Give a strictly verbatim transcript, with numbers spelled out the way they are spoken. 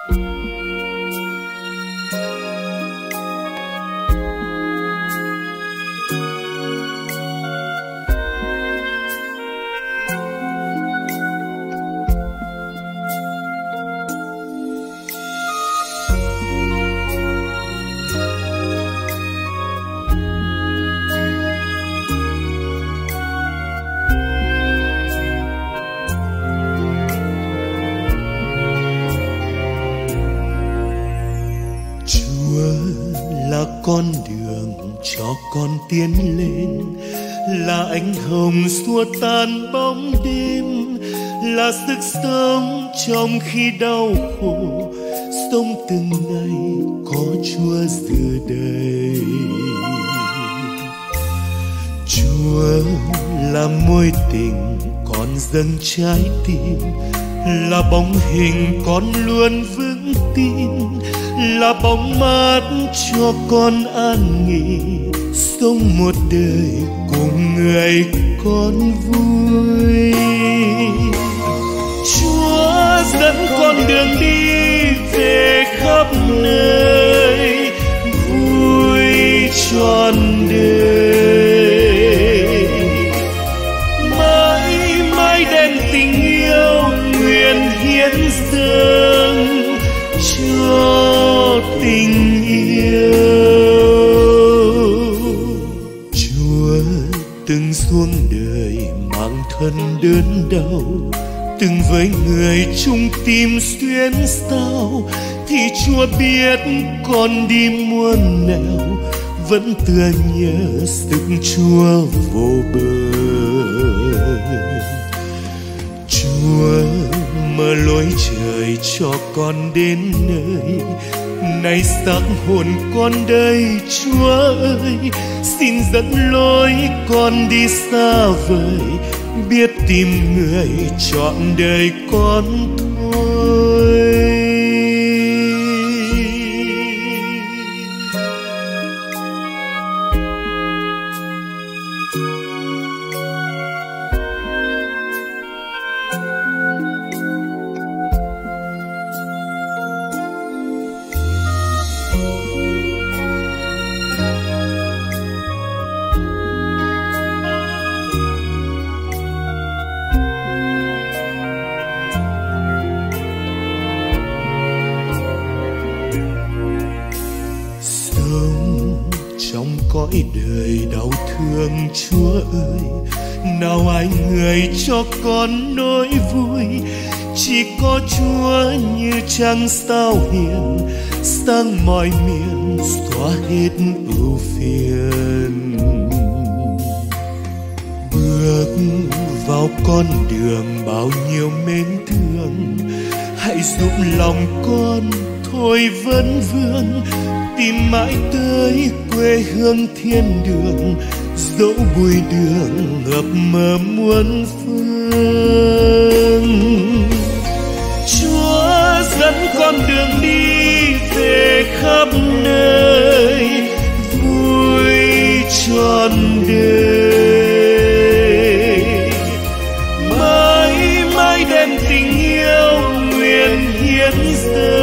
Con đường cho con tiến lên, là ánh hồng xua tan bóng đêm, là sức sống trong khi đau khổ, sống từng ngày có Chúa giữa đây. Chúa là mối tình con dâng trái tim, là bóng hình con luôn vững tin, là bóng mát cho con an nghỉ, sống một đời cùng người con vui. Chúa dẫn con đường đi về khắp nơi, vui trọn đời. Mãi mãi đem tình yêu nguyện hiến dâng cho tình yêu. Chúa từng xuống đời mang thân đớn đau, từng với người chung tim xuyên sao, thì Chúa biết con đi muôn nẻo, vẫn tựa nhớ sức Chúa vô bờ. Chúa mở lối trời cho con đến nơi, nay xác hồn con đây Chúa ơi, xin dẫn lối con đi xa vời, biết tìm người trọn đời con thôi. Cõi đời đau thương Chúa ơi, nào ai người cho con nỗi vui, chỉ có Chúa như trăng sao hiền, sang mọi miền xóa hết ưu phiền. Bước vào con đường bao nhiêu mến thương, hãy giúp lòng con thôi vấn vương, tìm mãi tới quê hương thiên đường, dẫu bụi đường ngập mờ muôn phương. Chúa dẫn con đường đi về khắp nơi, vui trọn đời. Mãi mãi đem tình yêu nguyện hiến dâng